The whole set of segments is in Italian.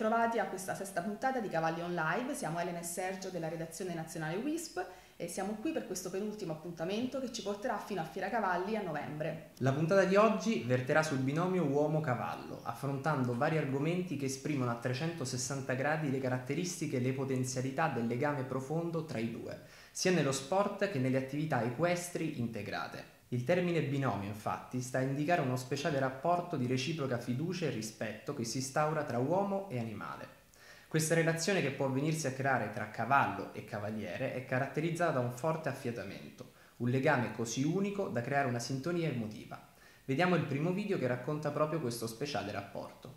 bentrovati a questa sesta puntata di Cavalli On Live. Siamo Elena e Sergio della redazione nazionale WISP e siamo qui per questo penultimo appuntamento che ci porterà fino a Fiera Cavalli a novembre. La puntata di oggi verterà sul binomio uomo-cavallo, affrontando vari argomenti che esprimono a 360 gradi le caratteristiche e le potenzialità del legame profondo tra i due, sia nello sport che nelle attività equestri integrate. Il termine binomio, infatti, sta a indicare uno speciale rapporto di reciproca fiducia e rispetto che si instaura tra uomo e animale. Questa relazione, che può venirsi a creare tra cavallo e cavaliere, è caratterizzata da un forte affiatamento, un legame così unico da creare una sintonia emotiva. Vediamo il primo video che racconta proprio questo speciale rapporto.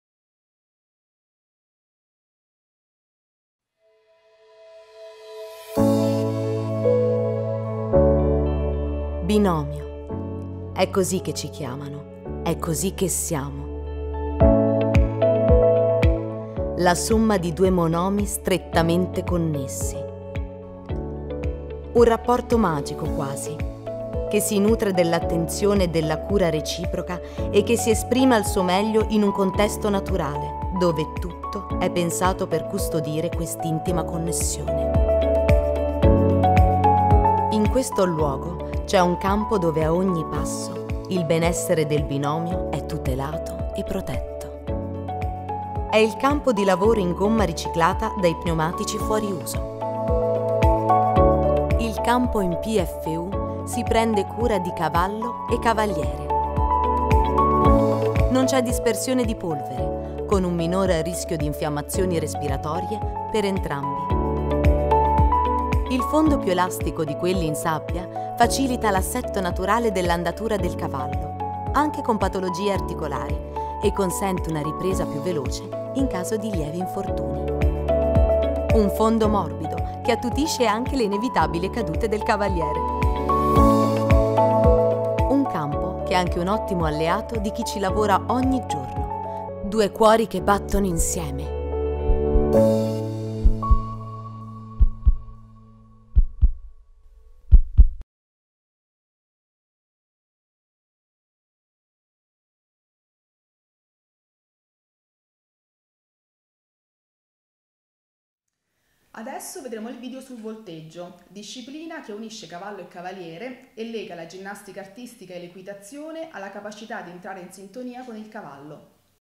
Binomio. È così che ci chiamano, è così che siamo. La somma di due monomi strettamente connessi. Un rapporto magico quasi, che si nutre dell'attenzione e della cura reciproca e che si esprime al suo meglio in un contesto naturale, dove tutto è pensato per custodire quest'intima connessione. In questo luogo c'è un campo dove a ogni passo il benessere del binomio è tutelato e protetto. È il campo di lavoro in gomma riciclata dai pneumatici fuori uso. Il campo in PFU si prende cura di cavallo e cavaliere. Non c'è dispersione di polvere, con un minore rischio di infiammazioni respiratorie per entrambi. Il fondo più elastico di quelli in sabbia facilita l'assetto naturale dell'andatura del cavallo, anche con patologie articolari, e consente una ripresa più veloce in caso di lievi infortuni. Un fondo morbido che attutisce anche le inevitabili cadute del cavaliere. Un campo che è anche un ottimo alleato di chi ci lavora ogni giorno. Due cuori che battono insieme. Adesso vedremo il video sul volteggio, disciplina che unisce cavallo e cavaliere e lega la ginnastica artistica e l'equitazione alla capacità di entrare in sintonia con il cavallo.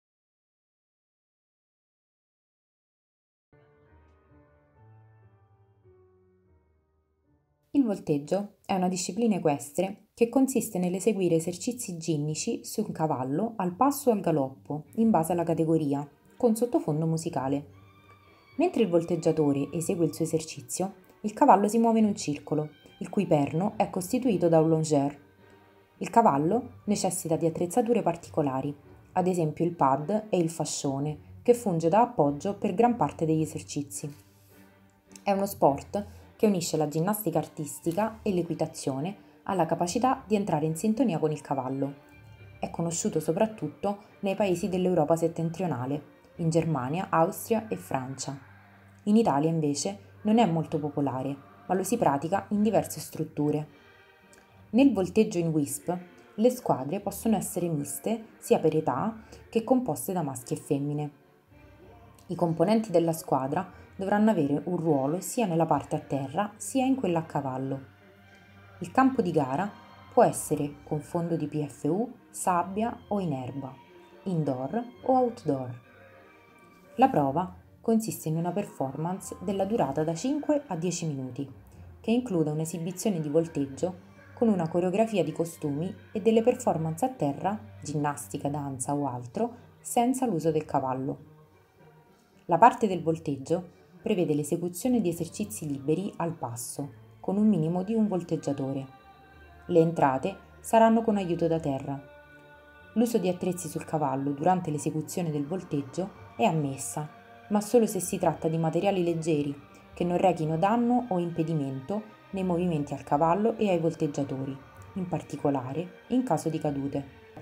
Il volteggio è una disciplina equestre che consiste nell'eseguire esercizi ginnici su un cavallo al passo o al galoppo, in base alla categoria, con sottofondo musicale. Mentre il volteggiatore esegue il suo esercizio, il cavallo si muove in un circolo, il cui perno è costituito da un longère. Il cavallo necessita di attrezzature particolari, ad esempio il pad e il fascione, che funge da appoggio per gran parte degli esercizi. È uno sport che unisce la ginnastica artistica e l'equitazione alla capacità di entrare in sintonia con il cavallo. È conosciuto soprattutto nei paesi dell'Europa settentrionale, in Germania, Austria e Francia. In Italia invece non è molto popolare, ma lo si pratica in diverse strutture. Nel volteggio in WISP le squadre possono essere miste sia per età che composte da maschi e femmine. I componenti della squadra dovranno avere un ruolo sia nella parte a terra sia in quella a cavallo. Il campo di gara può essere con fondo di PFU, sabbia o in erba, indoor o outdoor. La prova consiste in una performance della durata da 5 a 10 minuti, che include un'esibizione di volteggio con una coreografia di costumi e delle performance a terra, ginnastica, danza o altro, senza l'uso del cavallo. La parte del volteggio prevede l'esecuzione di esercizi liberi al passo, con un minimo di un volteggiatore. Le entrate saranno con aiuto da terra. L'uso di attrezzi sul cavallo durante l'esecuzione del volteggio è ammessa, ma solo se si tratta di materiali leggeri che non rechino danno o impedimento nei movimenti al cavallo e ai volteggiatori, in particolare in caso di cadute.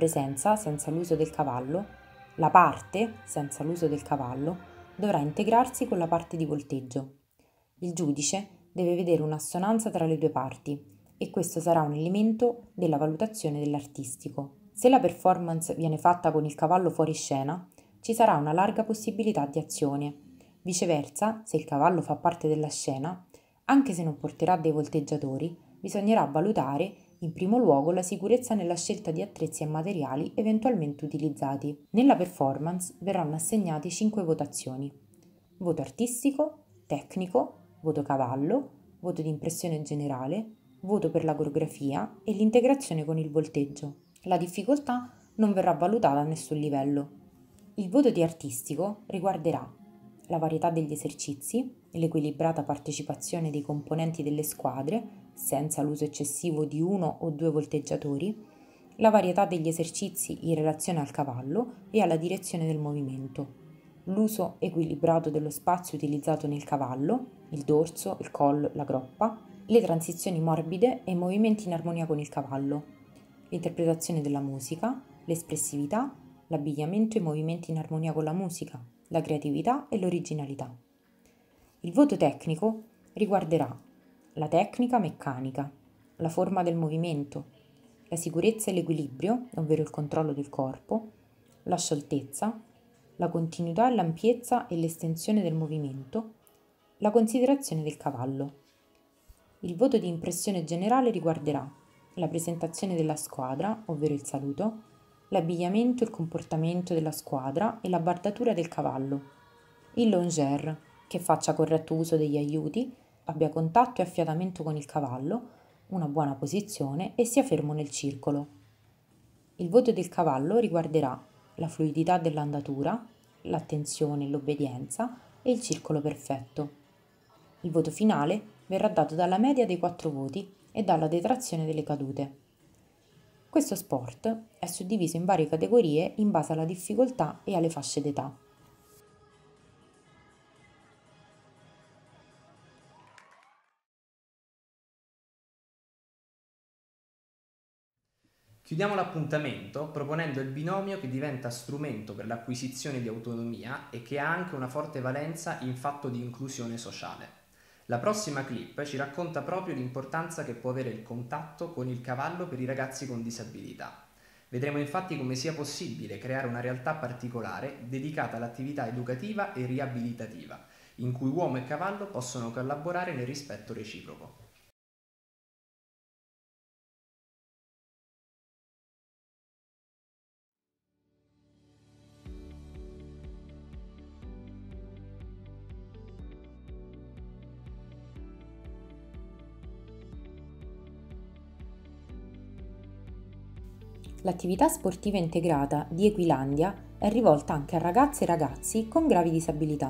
La parte senza l'uso del cavallo dovrà integrarsi con la parte di volteggio. Il giudice deve vedere un'assonanza tra le due parti e questo sarà un elemento della valutazione dell'artistico. Se la performance viene fatta con il cavallo fuori scena, ci sarà una larga possibilità di azione. Viceversa, se il cavallo fa parte della scena, anche se non porterà dei volteggiatori, bisognerà valutare in primo luogo la sicurezza nella scelta di attrezzi e materiali eventualmente utilizzati. Nella performance verranno assegnate 5 votazioni: voto artistico, tecnico, voto cavallo, voto di impressione generale, voto per la coreografia e l'integrazione con il volteggio. La difficoltà non verrà valutata a nessun livello. Il voto di artistico riguarderà la varietà degli esercizi, l'equilibrata partecipazione dei componenti delle squadre, senza l'uso eccessivo di uno o due volteggiatori, la varietà degli esercizi in relazione al cavallo e alla direzione del movimento, l'uso equilibrato dello spazio utilizzato nel cavallo, il dorso, il collo, la groppa, le transizioni morbide e i movimenti in armonia con il cavallo, l'interpretazione della musica, l'espressività, l'abbigliamento e i movimenti in armonia con la musica, la creatività e l'originalità. Il voto tecnico riguarderà la tecnica meccanica, la forma del movimento, la sicurezza e l'equilibrio, ovvero il controllo del corpo, la scioltezza, la continuità, l'ampiezza e l'estensione del movimento, la considerazione del cavallo. Il voto di impressione generale riguarderà la presentazione della squadra, ovvero il saluto, l'abbigliamento e il comportamento della squadra e la bardatura del cavallo, il longère, che faccia corretto uso degli aiuti, abbia contatto e affiatamento con il cavallo, una buona posizione e sia fermo nel circolo. Il voto del cavallo riguarderà la fluidità dell'andatura, l'attenzione e l'obbedienza e il circolo perfetto. Il voto finale verrà dato dalla media dei 4 voti e dalla detrazione delle cadute. Questo sport è suddiviso in varie categorie in base alla difficoltà e alle fasce d'età. Chiudiamo l'appuntamento proponendo il binomio che diventa strumento per l'acquisizione di autonomia e che ha anche una forte valenza in fatto di inclusione sociale. La prossima clip ci racconta proprio l'importanza che può avere il contatto con il cavallo per i ragazzi con disabilità. Vedremo infatti come sia possibile creare una realtà particolare dedicata all'attività educativa e riabilitativa, in cui uomo e cavallo possono collaborare nel rispetto reciproco. L'attività sportiva integrata di Equilandia è rivolta anche a ragazze e ragazzi con gravi disabilità.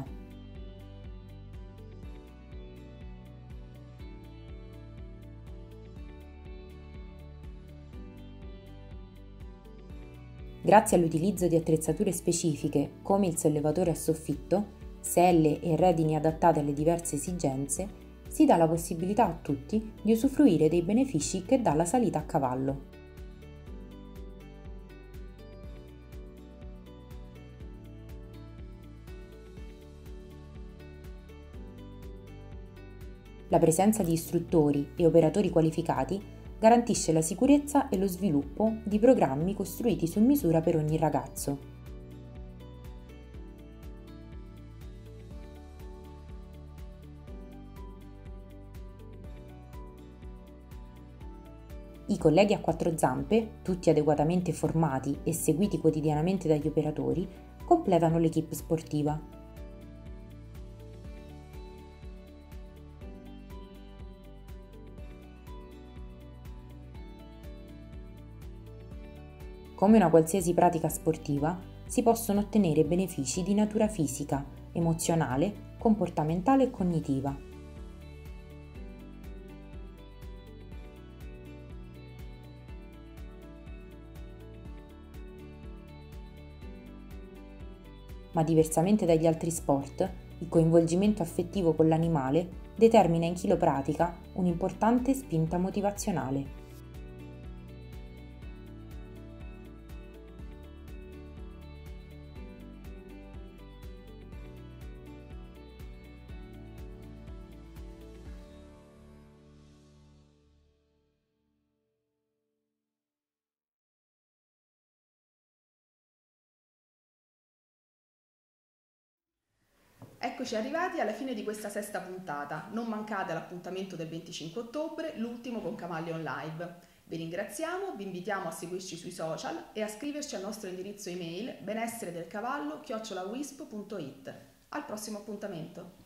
Grazie all'utilizzo di attrezzature specifiche come il sollevatore a soffitto, selle e redini adattate alle diverse esigenze, si dà la possibilità a tutti di usufruire dei benefici che dà la salita a cavallo. La presenza di istruttori e operatori qualificati garantisce la sicurezza e lo sviluppo di programmi costruiti su misura per ogni ragazzo. I colleghi a 4 zampe, tutti adeguatamente formati e seguiti quotidianamente dagli operatori, completano l'equipe sportiva. Come una qualsiasi pratica sportiva, si possono ottenere benefici di natura fisica, emozionale, comportamentale e cognitiva. Ma diversamente dagli altri sport, il coinvolgimento affettivo con l'animale determina in chi lo pratica un'importante spinta motivazionale. Eccoci arrivati alla fine di questa sesta puntata. Non mancate all'appuntamento del 25 ottobre, l'ultimo con Cavalli On Live. Vi ringraziamo, vi invitiamo a seguirci sui social e a scriverci al nostro indirizzo email benesseredelcavallo@wisp.it. Al prossimo appuntamento!